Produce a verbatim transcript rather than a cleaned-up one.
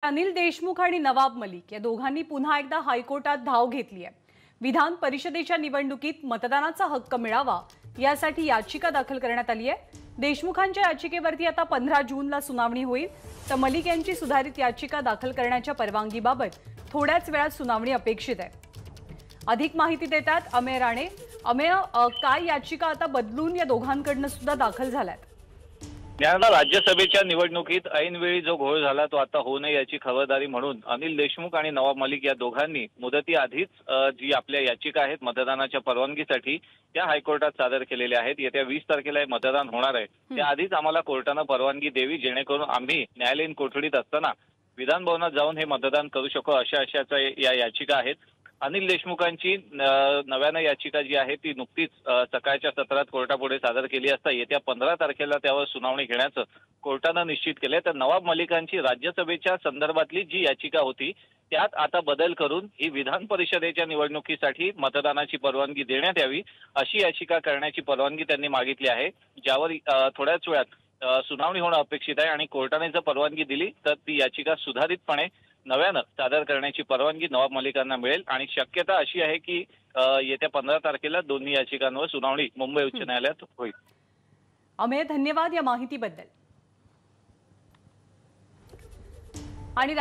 अनिल देशमुख आणि नवाब मलिक या दोघांनी पुन्हा एकदा हायकोर्टात धाव घेतली आहे। विधान परिषदेच्या निवडणुकीत मतदानाचा हक्क मिळावा यासाठी याचिका दाखल करण्यात आली आहे। देशमुखांच्या याचिकेवरती आता पंधरा जूनला सुनावणी होईल, तर मलिक यांची सुधारित याचिका दाखल करण्याच्या परवानगीबाबत थोड्याच वेळात सुनावणी अपेक्षित आहे। अधिक माहिती देतात अमेय राणे। अमेय, काय याचिका आता बदलून या दोघांकडून सुद्धा दाखल झाल्यात? न्यायालयाला राज्यसभेच्या निवडणुकीत ऐनवेळी जो घोळ झाला तो आता होऊ नये याची खबरदारी म्हणून अनिल देशमुख आणि नवाब मलिक या दोघांनी मुदती आधीच जी आपल्या याचिका आहेत मतदानाच्या परवानगीसाठी त्या हायकोर्टात सादर केलेल्या आहेत। येत्या वीस तारखेला हे मतदान होणार आहे, त्याआधीच आम्हाला कोर्टाने परवानगी द्यावी जेणेकरून आम्ही न्यायालयीन कोठडीत असताना विधान भवनात जाऊन हे मतदान करू शकू, अशा अशाच्या या याचिका आहेत। अनिल देशमुखांची नव्यानं याचिका जी आहे ती नुकतीच सकाळच्या सत्रात कोर्टापुढे सादर केली असता येत्या पंधरा तारखेला त्यावर सुनावणी घेण्याचं कोर्टानं निश्चित केले। तर नवाब मलिकांची राज्यसभेच्या संदर्भातली जी याचिका होती त्यात आता बदल करून ही विधान परिषदेच्या निवडणुकीसाठी मतदानाची परवानगी देण्यात यावी अशी याचिका करण्याची परवानगी त्यांनी मागितली आहे, ज्यावर थोड्याच वेळात सुनावणी होणं अपेक्षित आहे। आणि कोर्टाने जर परवानगी दिली तर ती याचिका सुधारितपणे नव्यानं सादर करण्याची परवानगी नवाब मलिकांना मिळेल आणि शक्यता अशी आहे की येत्या पंधरा तारखेला दोन्ही याचिकांवर सुनावणी मुंबई उच्च न्यायालयात होईल। अमेय, धन्यवाद या माहितीबद्दल।